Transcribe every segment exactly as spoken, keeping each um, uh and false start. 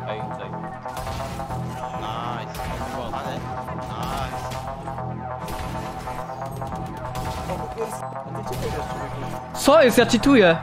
Ej, tutaj. Nice. Ale... Nice. Co jest? Ja cheatuję!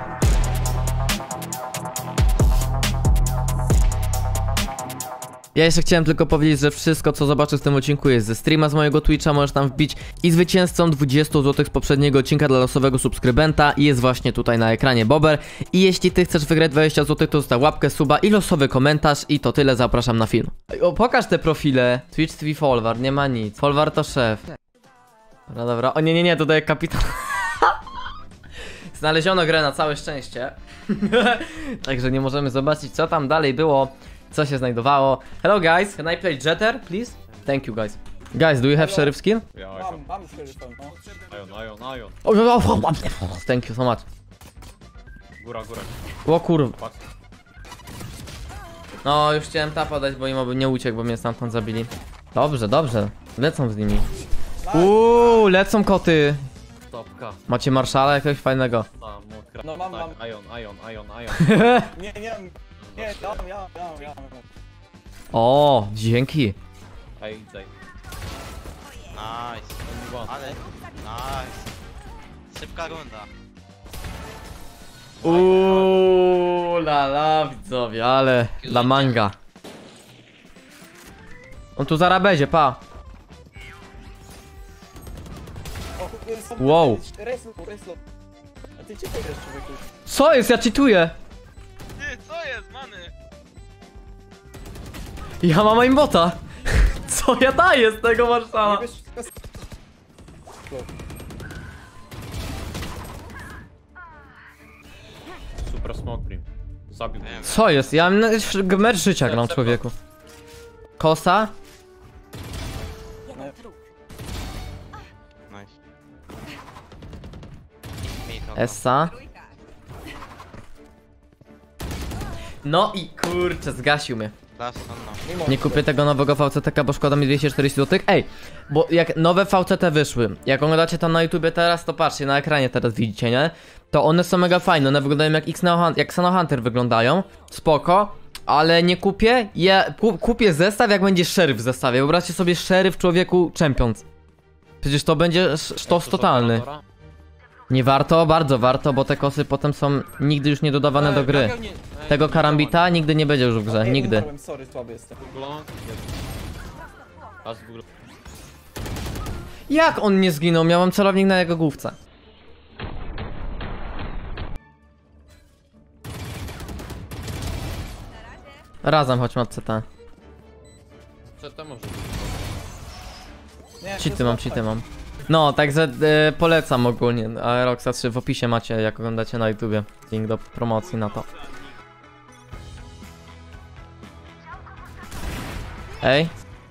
Ja jeszcze chciałem tylko powiedzieć, że wszystko co zobaczysz w tym odcinku jest ze streama z mojego Twitcha, możesz tam wbić i zwycięzcą dwadzieścia złotych z poprzedniego odcinka dla losowego subskrybenta i jest właśnie tutaj na ekranie Bober. I jeśli ty chcesz wygrać dwadzieścia złotych, to zostaw łapkę, suba i losowy komentarz i to tyle, zapraszam na film. O, pokaż te profile. Twitch T V Folwar, nie ma nic. Folwar to szef. Dobra, dobra, o nie, nie, nie, tutaj kapitan. Znaleziono grę na całe szczęście. Także nie możemy zobaczyć co tam dalej było. Co się znajdowało? Hello guys, can I play Jetter, please? Thank you guys. Guys, do you have sheriff skin? Ja, Mam, mam sheriff, no. Ion, Ion, Ion. Oh, oh, oh, oh, thank you so much. Góra, góra. O kurwa. Patrz. No, już chciałem tapa dać, bo im oby nie uciekł, bo mnie stamtąd zabili. Dobrze, dobrze. Lecą z nimi. Uuu, lecą koty. Stopka. Macie marszala jakiegoś fajnego? Tam, młotka. No, mam, tak, mam. Ion, Ion, Ion, Ion. Nie, nie, nie, ja mam, ja mam, ja mam, ja mam. O, dzięki. Ej, tutaj. Nice. Ale... Nice. Szybka runda. Uuu, la la, widzowie, ale dla manga. On tu zaraz będzie, pa. Wow. Reslo, reslo. A ty cię grasz, człowieku. Co jest? Ja cheatuję. Ty, co jest, many? Ja mam aimbota. Co ja daję z tego marszala? Nie wiesz, wszystko Super smoke brim. Zabił mnie. Co jest? Ja mam mecz życia gram, człowieku. Kosa? Nice. Essa. No i kurczę, zgasił mnie. Last one, no. Nie kupię tego nowego V C T K, bo szkoda mi dwieście czterdzieści złotych. Ej, bo jak nowe V C T wyszły, jak oglądacie to na YouTubie teraz, to patrzcie, na ekranie teraz widzicie, nie? To one są mega fajne, one wyglądają jak X Neo, jak Xeno Hunter wyglądają. Spoko, ale nie kupię. Ja ku, kupię zestaw, jak będzie szeryf w zestawie. Wyobraźcie sobie szeryf, człowieku, Champions. Przecież to będzie sztos totalny. Nie warto, bardzo warto, bo te kosy potem są nigdy już nie dodawane do gry. Tego karambita nigdy nie będzie już w grze, Ej, nigdy. umarłem, sorry, słaby jestem. Aż w ogóle. Jak on nie zginął? Miałem celownik na jego główce. Razem chodźmy od C T. Co to może? Nie, Cheaty mam, cheaty mam. No, także e, polecam ogólnie. Aeroxa trzy w opisie macie, jak oglądacie na YouTubie. Link do promocji na to. Ej.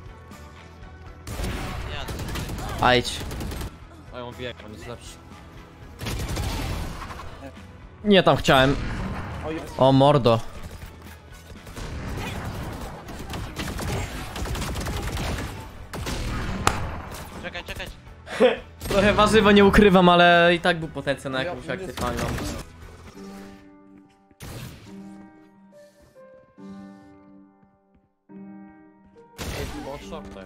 Ajdź. Ion wie, on jest lepszy. Nie tam chciałem. O, jest. O mordo. Czekaj, czekaj. Trochę warzywo nie ukrywam, ale i tak był potencjał na jakąś Ja- akcję fajną. Ej, chyba od shorta.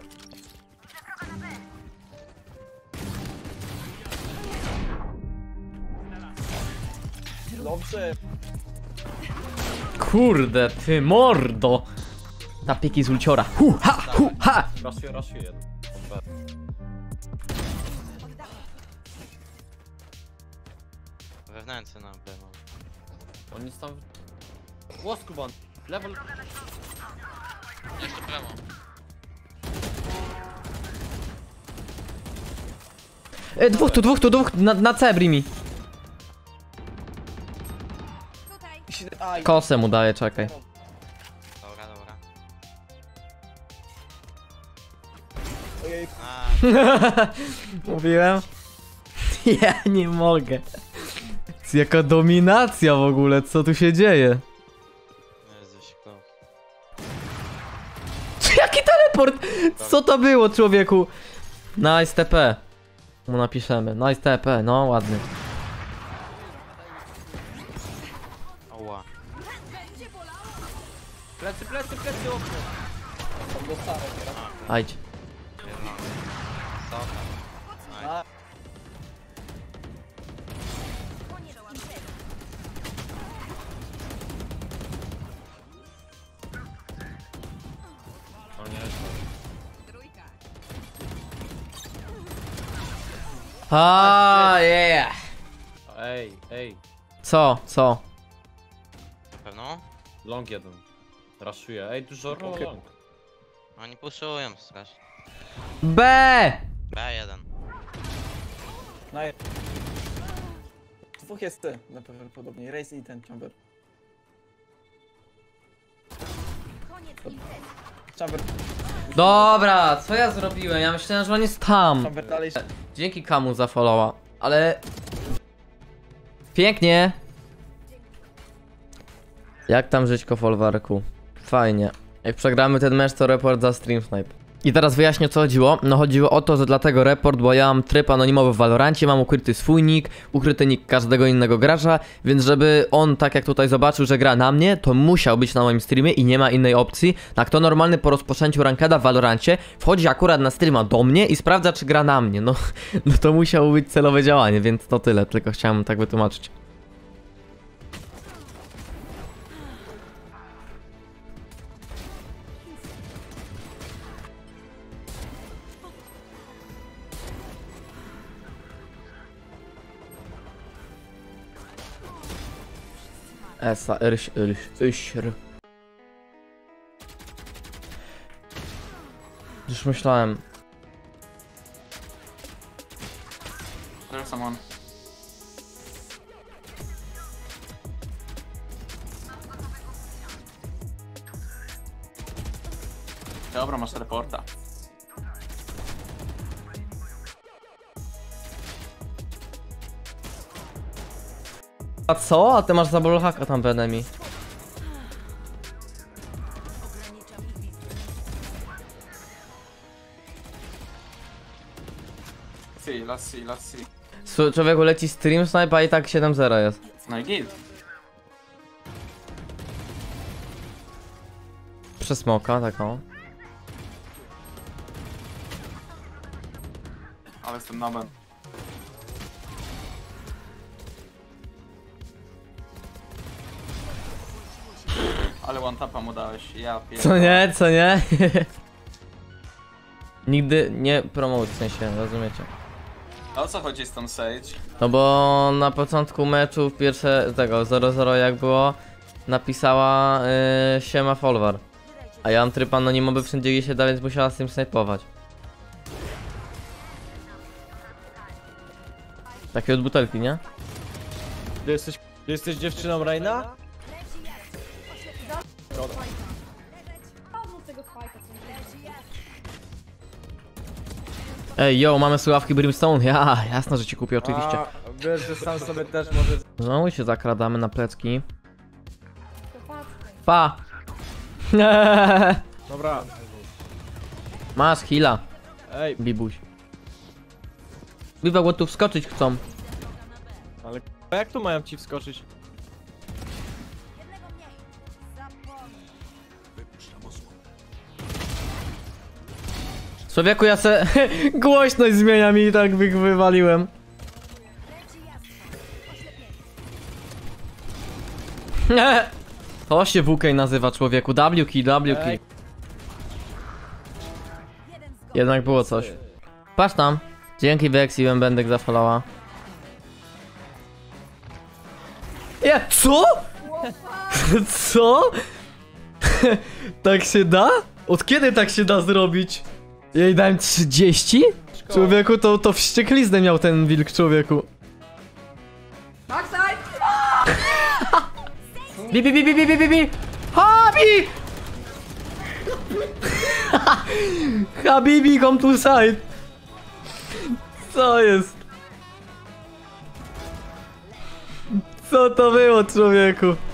Dobrze. Kurde, ty mordo. Ta piki z ulciora. Hu ha, hu ha. Raszuje, raszuje jeden. Wewnętrzny na pewno. On jest tam... Łoskubon. Level... Jeszcze prawo. E, dwóch tu, dwóch tu, dwóch na, na C brimi. Aj, Kosę mu daję, czekaj. Dobra, dobra. ojej, A, Mówiłem? Ja nie mogę. Jaka dominacja w ogóle, co tu się dzieje? Jezus, go. Jaki teleport? Co to było, człowieku? Nice T P. Mu napiszemy. Nice T P, no ładny. Oła. Plecy, plecy, plecy, okno. Tam dostałem teraz. Ajdź. Jedno. Soka. A, O nie, A, yeah. ej, ej. Co, co? Pewno? Long jeden. Raszuję. Ej, dużo Okej. long. Oni puszują strasznie. B! B jeden. na dwóch jest ty, na pewno podobnie. Race i ten Chamber. Chamber, Dobra, co ja zrobiłem? Ja myślałem, że on jest tam. Chamber dalej. Dzięki Kamu za followa, ale... Pięknie! Jak tam żyćko w folwarku? Fajnie. Jak przegramy ten mecz, to report za stream snipe. I teraz wyjaśnię, o co chodziło. No chodziło o to, że dlatego report, bo ja mam tryb anonimowy w Valorancie, mam ukryty swój nick, ukryty nick każdego innego gracza, więc żeby on, tak jak tutaj zobaczył, że gra na mnie, to musiał być na moim streamie i nie ma innej opcji. Tak, kto normalny po rozpoczęciu rankeda w Valorancie wchodzi akurat na streama do mnie i sprawdza, czy gra na mnie. No, no to musiało być celowe działanie, więc to tyle, tylko chciałem tak wytłumaczyć. Esa, ryś, ryś, ryś, Już myślałem. There's someone. Dobra, masz reporta. A co? A ty masz za ballhacka tam w enemy. See, let's see, let's see. Su- Człowieku leci stream snipe, a i tak siedem zero jest. No i git. Przez smoka, taką. Ale jestem nobem. Ale one tapa mu dałeś, ja pierdolę. Co nie, co nie? Nigdy nie promote, w sensie, rozumiecie? A o co chodzi z tą Sage? No bo na początku meczu pierwsze tego zero zero jak było, napisała yy, siema folwar. A ja mam tryb anonimowy wszędzie gdzie się da, więc musiała z tym snajpować. Takie od butelki, nie? Ty jesteś, ty jesteś dziewczyną Reina? Ej, yo, mamy słuchawki Brimstone, ja, jasno, że ci kupię oczywiście. A, wiesz, że sam sobie też możesz... Znowu się zakradamy na plecki. Pa! Dobra, Masz heala, ej, bibuś. Biba, bo tu wskoczyć chcą. ale k***a, jak tu mają ci wskoczyć? Człowieku, ja se głośność zmienia mi i tak wy wywaliłem. To się W K nazywa, człowieku. W K, W K. Ej. Jednak było coś. Patrz tam. Dzięki Vex i Bębendek za followa. Ja, co? Co? Tak się da? Od kiedy tak się da zrobić? Ja jej dałem trzydzieści? Człowieku, to, to wściekliznę miał ten wilk, człowieku. Bi, bi, bi, bi, bi, bi, bi, bi! Habi! Habibi, come to side! Co jest? Co to było, człowieku?